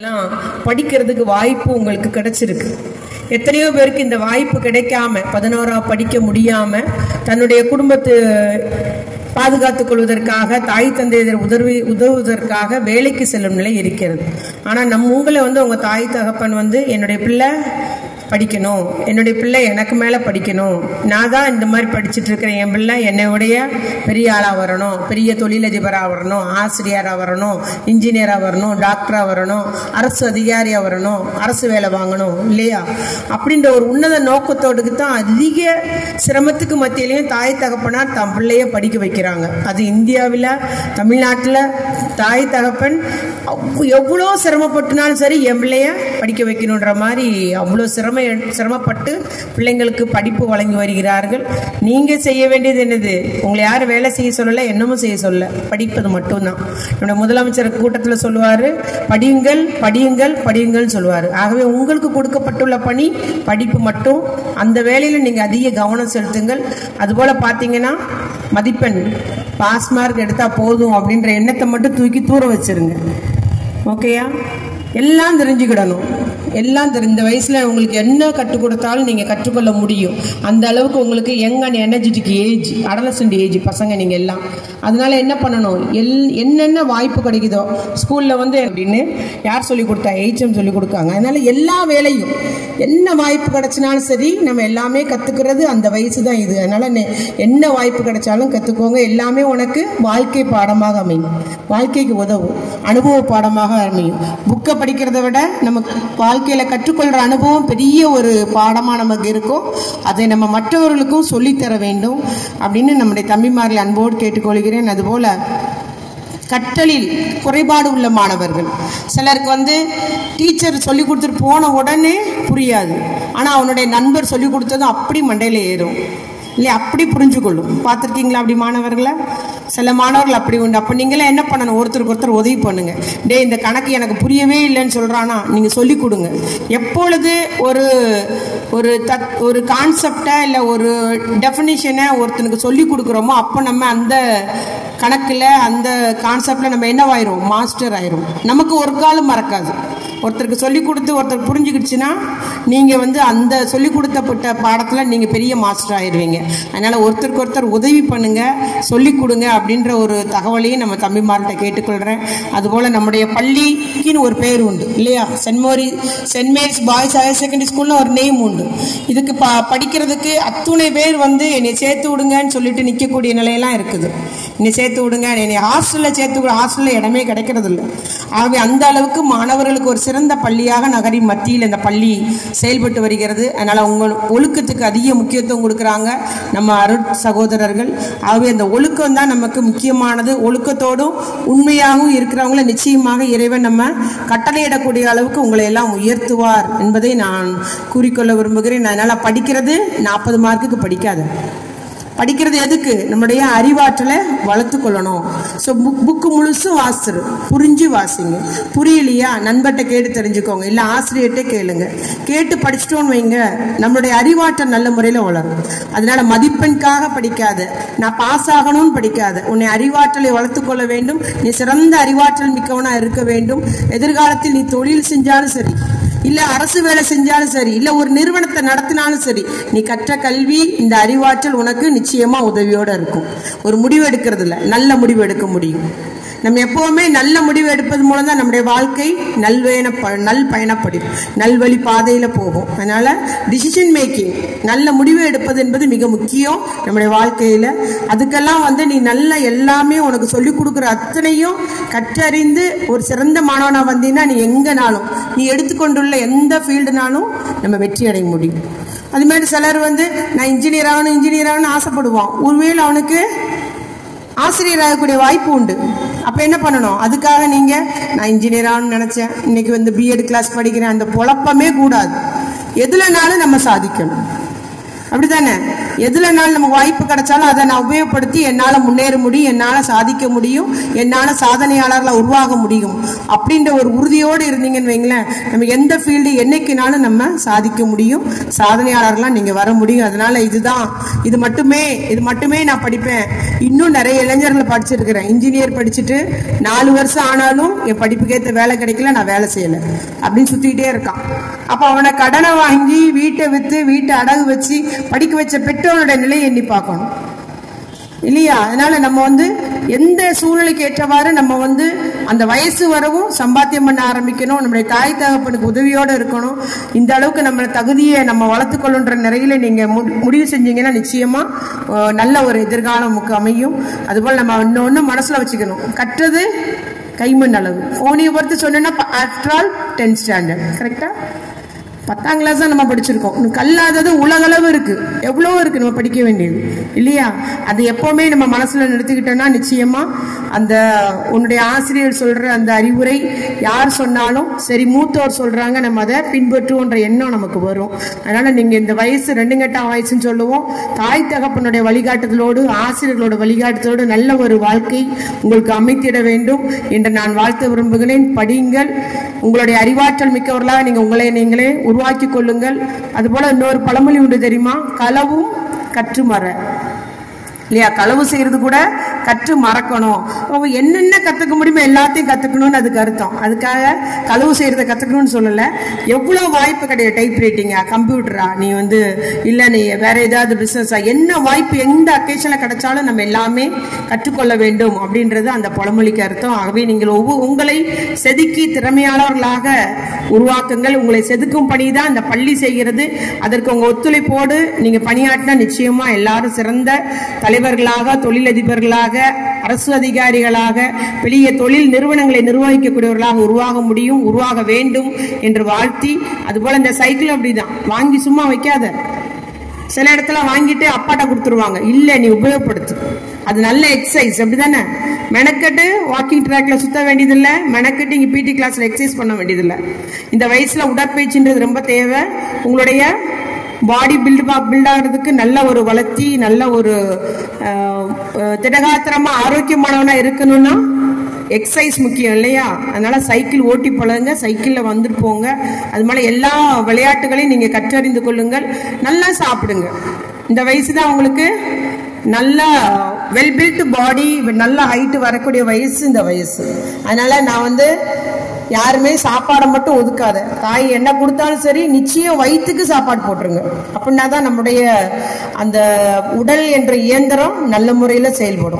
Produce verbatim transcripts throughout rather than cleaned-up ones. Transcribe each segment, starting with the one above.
படிக்கிறதுக்கு வாய்ப்பு உங்களுக்கு கிடைச்சிருக்கு. எத்தனையோ பேருக்கு இந்த வாய்ப்பு கிடைக்காம பதினோரா படிக்க முடியாம தன்னுடைய குடும்பத்தை பாதுகாத்துக் கொள்வதற்காக தாய் தந்தையர் உதவி உதவுவதற்காக வேலைக்கு செல்லும் நிலை இருக்கிறது. ஆனா நம்ம உங்களை வந்து உங்க தாய் தகப்பன் வந்து என்னுடைய பிள்ளை படிக்கணும், என்னுடைய பிள்ளை எனக்கு மேலே படிக்கணும், நான் தான் இந்த மாதிரி படிச்சுட்டு இருக்கிறேன், என் பிள்ளை என்னுடைய பெரிய ஆளாக வரணும், பெரிய தொழிலதிபராக வரணும், ஆசிரியராக வரணும், இன்ஜினியராக வரணும், டாக்டராக வரணும், அரசு அதிகாரியாக வரணும், அரசு வேலை வாங்கணும் இல்லையா அப்படின்ற ஒரு உன்னத நோக்கத்தோடுக்கு தான் அதிக சிரமத்துக்கு மத்தியிலையும் தாய் தகப்பனார் தம் பிள்ளைய படிக்க வைக்கிறாங்க. அது இந்தியாவில் தமிழ்நாட்டில் தாய் தகப்பன் எவ்வளோ சிரமப்பட்டுனாலும் சரி என் பிள்ளைய படிக்க வைக்கணுன்ற மாதிரி அவ்வளோ சிரம சிரமப்பட்டு பிள்ளைங்களுக்கு படிப்பு வழங்கி வருகிறார்கள். நீங்க செய்ய வேண்டியது என்னது? உங்களை யாரும் வேலை செய்ய சொல்லல, என்னமும் செய்ய சொல்ல, படிப்பது மட்டும்தான். நம்முடைய முதலமைச்சர் கூட்டத்தில் சொல்லுவாரு, படியுங்கள் படியுங்கள் படியுங்கள் சொல்லுவாரு. ஆகவே உங்களுக்கு கொடுக்கப்பட்டுள்ள பணி படிப்பு மட்டும். அந்த வேலையில நீங்க அதிக கவனம் செலுத்துங்கள். அதுபோல பாத்தீங்கன்னா மதிப்பெண் பாஸ் மார்க் எடுத்தா போதும் அப்படின்ற எண்ணத்தை மட்டும் தூக்கி தூர வச்சிருங்க. ஓகேயா? எல்லாம் தெரிஞ்சுக்கிடணும். எல்லாம் தெரிஞ்ச வயசுல உங்களுக்கு என்ன கற்றுக் கொடுத்தாலும் நீங்க கற்றுக்கொள்ள முடியும். அந்த அளவுக்கு உங்களுக்கு young and energetic age, adolescent age பசங்க நீங்க எல்லாம். அதனால என்ன பண்ணணும், எல் என்னென்ன வாய்ப்பு கிடைக்குதோ ஸ்கூல்ல வந்து அப்படின்னு யார் சொல்லி கொடுத்தா, ஹெச்எம் சொல்லி கொடுக்காங்க. அதனால எல்லா வேலையும் என்ன வாய்ப்பு கிடைச்சினாலும் சரி நம்ம எல்லாமே கத்துக்கிறது அந்த வயசு தான் இது. அதனால என்ன வாய்ப்பு கிடைச்சாலும் கத்துக்கோங்க. எல்லாமே உனக்கு வாழ்க்கை பாடமாக அமையும், வாழ்க்கைக்கு உதவும், அனுபவ பாடமாக அமையும். புக்கை படிக்கிறத விட நமக்கு வாழ்க்கையில கற்றுக்கொள்ற அனுபவம் பெரிய ஒரு பாடமா நமக்கு இருக்கும். அதை நம்ம மற்றவர்களுக்கும் சொல்லித்தர வேண்டும் அப்படின்னு நம்முடைய தம்பிமார்கள் அன்போடு கேட்டுக்கொள்கிறேன். அதுபோல கற்றலில் குறைபாடு உள்ள மாணவர்கள், சிலருக்கு வந்து டீச்சர் சொல்லி கொடுத்துட்டு போன உடனே புரியாது, ஆனா அவனுடைய நண்பர் சொல்லி கொடுத்ததும் அப்படி மண்டையில ஏறும் இல்லையா, அப்படி புரிஞ்சு கொள்ளும். பார்த்துருக்கீங்களா அப்படி மாணவர்களை? சில மாணவர்கள் அப்படி உண்டு. அப்போ நீங்களே என்ன பண்ணணும், ஒருத்தருக்கு ஒருத்தர் உதவி பண்ணுங்க. டே இந்த கணக்கு எனக்கு புரியவே இல்லைன்னு சொல்றானா நீங்கள் சொல்லி கொடுங்க. எப்பொழுது ஒரு ஒரு தத் ஒரு கான்செப்டை இல்லை ஒரு டெஃபினிஷனை ஒருத்தனுக்கு சொல்லி கொடுக்குறோமோ அப்போ நம்ம அந்த கணக்கில் அந்த கான்செப்டில் நம்ம என்னவாயிரும், மாஸ்டர் ஆயிரும். நமக்கு ஒரு காலம் மறக்காது. ஒருத்தருக்கு சொல்லி கொடுத்து ஒருத்தர் புரிஞ்சுக்கிடுச்சுன்னா நீங்கள் வந்து அந்த சொல்லி கொடுத்தப்பட்ட பாடத்தில் நீங்கள் பெரிய மாஸ்டர் ஆயிடுவீங்க. அதனால் ஒருத்தருக்கு ஒருத்தர் உதவி பண்ணுங்க, சொல்லி கொடுங்க அப்படின்ற ஒரு தகவலையும் நம்ம தம்பிமார்கிட்ட கேட்டுக்கொள்கிறேன். அதுபோல் நம்முடைய பள்ளிக்குன்னு ஒரு பேர் உண்டு இல்லையா, சென்ட் மோரி Saint Mary's Boys Higher Secondary ஸ்கூல்னு ஒரு நேம் உண்டு. இதுக்கு ப படிக்கிறதுக்கு அத்துணை பேர் வந்து என்னை சேர்த்து விடுங்கன்னு சொல்லிட்டு நிற்கக்கூடிய நிலையெல்லாம் இருக்குது. என்னை சேர்த்து விடுங்க, என்னை ஹாஸ்டலில் சேர்த்து விட, ஹாஸ்டலில் இடமே கிடைக்கிறது இல்லை. ஆகவே அந்த அளவுக்கு மாணவர்களுக்கு ஒரு சிறந்த பள்ளியாக நகரின் மத்தியில் இந்த பள்ளி செயல்பட்டு வருகிறது. அதனால் உங்கள் ஒழுக்கத்துக்கு அதிக முக்கியத்துவம் கொடுக்குறாங்க நம்ம அருட் சகோதரர்கள். ஆகவே அந்த ஒழுக்கம் தான் நமக்கு முக்கியமானது. ஒழுக்கத்தோடும் உண்மையாகவும் இருக்கிறவங்கள நிச்சயமாக இறைவன் நம்ம கட்டளையிடக்கூடிய அளவுக்கு உங்களை எல்லாம் உயர்த்துவார் என்பதை நான் கூறிக்கொள்ள விரும்புகிறேன். அதனால் படிக்கிறது நாற்பது மார்க்குக்கு படிக்காது. படிக்கிறது எதுக்கு? நம்முடைய அறிவாற்றலை வளர்த்து கொள்ளணும். ஸோ புக் புக்கு முழுசும் வாசிரு, புரிஞ்சு வாசிங்க. புரியலையா நண்பர்கிட்ட கேட்டு தெரிஞ்சுக்கோங்க, இல்லை ஆசிரியர்கிட்ட கேளுங்க. கேட்டு படிச்சுட்டோன்னு வைங்க, நம்மளுடைய அறிவாற்றல் நல்ல முறையில் வளரும். அதனால மதிப்பெண்காக படிக்காத, நான் பாஸ் ஆகணும்னு படிக்காத, உன்னை அறிவாற்றலை வளர்த்து கொள்ள வேண்டும். நீ சிறந்த அறிவாற்றல் மிக்கவனா இருக்க வேண்டும். எதிர்காலத்தில் நீ தொழில் செஞ்சாலும் சரி, இல்ல அரசு வேலை செஞ்சாலும் சரி, இல்ல ஒரு நிறுவனத்தை நடத்தினாலும் சரி, நீ கற்ற கல்வி இந்த அறிவாற்றல் உனக்கு நிச்சயமா உதவியோட இருக்கும். ஒரு முடிவு எடுக்கிறதுல நல்ல முடிவு எடுக்க முடியும். நம்ம எப்பவுமே நல்ல முடிவு எடுப்பது மூலம் தான் நம்முடைய வாழ்க்கை நல்வயன நல் பயணப்படும், நல்வழி பாதையில போகும். அதனால டிசிஷன் மேக்கிங், நல்ல முடிவு எடுப்பது என்பது மிக முக்கியம் நம்முடைய வாழ்க்கையில. அதுக்கெல்லாம் வந்து நீ நல்ல எல்லாமே உனக்கு சொல்லிக் கொடுக்குற அத்தனையும் கற்றறிந்து ஒரு சிறந்த மாணவனா வந்தீங்கன்னா நீ எங்கனாலும், நீ எடுத்துக்கொண்டுள்ள எந்த ஃபீல்டுனாலும் நம்ம வெற்றி அடைய முடியும். அது மாதிரி சிலர் வந்து நான் இன்ஜினியர் ஆகணும் இன்ஜினியர் ஆகணும்னு ஆசைப்படுவான். ஒருவேளை அவனுக்கு ஆசிரியர் ஆகக்கூடிய வாய்ப்பு உண்டு. அப்ப என்ன பண்ணணும், அதுக்காக நீங்க நான் இன்ஜினியர் ஆகணும்னு நினைச்சேன், இன்னைக்கு வந்து பிஎட் கிளாஸ் படிக்கிறேன், அந்த பொழப்பமே கூடாது. எதுலனாலும் நம்ம சாதிக்கணும். அப்படித்தானே? எதுலனாலும் நமக்கு வாய்ப்பு கிடைச்சாலும் அதை நான் உபயோகப்படுத்தி என்னால முன்னேற முடியும், என்னால சாதிக்க முடியும், என்னால சாதனையாளர்களை உருவாக முடியும் அப்படின்ற ஒரு உறுதியோடு இருந்தீங்கன்னு வைங்களேன், நம்ம எந்த ஃபீல்டு என்னைக்குனாலும் நம்ம சாதிக்க முடியும், சாதனையாளர்களாக நீங்க வர முடியும். அதனால இதுதான், இது மட்டுமே இது மட்டுமே நான் படிப்பேன். இன்னும் நிறைய இளைஞர்களை படிச்சிருக்கிறேன். இன்ஜினியர் படிச்சுட்டு நாலு வருஷம் ஆனாலும் என் படிப்புக்கேற்ற வேலை கிடைக்கல, நான் வேலை செய்யல அப்படின்னு சுத்திக்கிட்டே இருக்கான். அப்ப அவனை கடனை வாங்கி வீட்டை வித்து வீட்டை அடகு வச்சு படிக்க வச்ச பெற்றோருடைய நிலையை எண்ணி பார்க்கணும் இல்லையா? அதனால நம்ம வந்து எந்த சூழ்நிலைக்கு ஏற்றவாறு நம்ம வந்து அந்த வயசு வரவும் சம்பாத்தியம் பண்ண ஆரம்பிக்கணும். நம்முடைய தாய் தகப்பனுக்கு உதவியோடு இருக்கணும். இந்த அளவுக்கு நம்ம தகுதியை நம்ம வளர்த்துக்கொள்ளுன்ற நிறையில நீங்க முடிவு செஞ்சீங்கன்னா நிச்சயமா நல்ல ஒரு எதிர்காலம் நமக்கு அமையும். அதுபோல் நம்ம இன்னொன்னு மனசுல வச்சுக்கணும், கற்றது கைமண் அளவு. போனியை பொறுத்து சொன்னா ஆஃப்டர் ஆல் டென்த் ஸ்டாண்டர்ட் கரெக்டா? பத்தாம் கிளாஸ் தான் நம்ம படிச்சிருக்கோம். கல்லாதது உலகளவு இருக்கு, எவ்வளவோ இருக்கு நம்ம படிக்க வேண்டியது இல்லையா? அது எப்பவுமே நம்ம மனசுல நிறுத்திக்கிட்டோம்னா நிச்சயமா அந்த உன்னுடைய ஆசிரியர் சொல்ற அந்த அறிவுரை யார் சொன்னாலும் சரி, மூத்தோர் சொல்றாங்க நம்ம அதை பின்பற்றுவோன்ற எண்ணம் நமக்கு வரும். அதனால நீங்க இந்த வயசு ரெண்டு கட்டா வயசுன்னு சொல்லுவோம், தாய் தகப்பனுடைய வழிகாட்டுதலோடு ஆசிரியர்களோட வழிகாட்டுதலோடு நல்ல ஒரு வாழ்க்கை உங்களுக்கு அமைத்திட வேண்டும் என்று நான் வாழ்த்த விரும்புகிறேன். படியுங்கள், உங்களுடைய அறிவாற்றல் மிக்கவர்களாக நீங்க உங்களை நீங்களே உருவாக்கி கொள்ளுங்கள். அதுபோல இன்னொரு பழமொழி உண்டு தெரியுமா? களவும் கற்று மற இல்லையா? களவு செய்யறது கூட கற்று மறக்கணும். என்னென்ன கத்துக்க முடியுமோ எல்லாத்தையும் கத்துக்கணும்னு அதுக்கு அர்த்தம். அதுக்காக களவு செய்யறதை கத்துக்கணும்னு சொல்லல. எவ்வளவு வாய்ப்பு கிடையாது, டைப் ரைட்டிங்கா, கம்ப்யூட்டரா, நீ வந்து இல்ல நீ வேற ஏதாவது பிசினஸா, என்ன வாய்ப்பு எந்த அக்கேஷன்ல கிடைச்சாலும் நம்ம எல்லாமே கற்றுக்கொள்ள வேண்டும் அப்படின்றது அந்த பழமொழிக்கு அர்த்தம். ஆகவே நீங்கள் ஒவ்வொரு உங்களை செதுக்கி திறமையாளர்களாக உருவாக்குங்கள். உங்களை செதுக்கும் பணி தான் இந்த பள்ளி செய்கிறது. அதற்கு உங்க ஒத்துழைப்போடு நீங்க பணியாற்றினா நிச்சயமா எல்லாரும் சிறந்த தலைவர்களாக, தொழிலதிபர்களாக, அரசு அதிகாரிகளாக, பெரிய தொழில் நிறுவனங்களை நிர்வகிக்கக்கூடியவர்களாக உருவாக முடியும், உருவாக வேண்டும் என்று வாழ்த்தி, அதுபோல இந்த சைக்கிள் அப்படிதான் வாங்கி சும்மா வைக்காத. சில இடத்துல வாங்கிட்டு அப்பாட்ட கொடுத்துருவாங்க, இல்ல நீ உபயோகப்படுத்து, அது நல்ல எக்ஸசைஸ் அப்படிதானே? மெனக்கட்டு வாக்கிங் ட்ராக்ல சுத்த வேண்டியதில்லை, மெனக்கட்டு இங்க பிடி கிளாஸ்ல எக்ஸசைஸ் பண்ண வேண்டியதில்லை. இந்த வயசுல உடற்பயிற்சின்றது ரொம்ப தேவை. உங்களுடைய பாடி பில்ட் பில்ட் ஆகிறதுக்கு நல்ல ஒரு வளர்ச்சி, நல்ல ஒரு திடகாத்திரமா ஆரோக்கியமானவனா இருக்கணும்னா எக்ஸசைஸ் முக்கியம் இல்லையா? அதனால சைக்கிள் ஓட்டி பழகுங்க, சைக்கிள்ல வந்துட்டு போங்க. அது மாதிரி எல்லா விளையாட்டுகளையும் நீங்க கற்றறிந்து கொள்ளுங்கள். நல்லா சாப்பிடுங்க. இந்த வயசு தான் உங்களுக்கு நல்ல வெல் பில்ட் பாடி, நல்ல ஹைட் வரக்கூடிய வயசு இந்த வயசு. அதனால நான் வந்து யாருமே சாப்பாடை மட்டும் ஒதுக்காத, தாய் என்ன கொடுத்தாலும் சரி நிச்சயம் வயிற்றுக்கு சாப்பாடு போட்டுருங்க. அப்படின்னா தான் நம்முடைய அந்த உடல் என்ற இயந்திரம் நல்ல முறையில் செயல்படும்.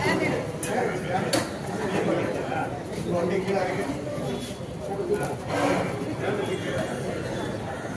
Thank you.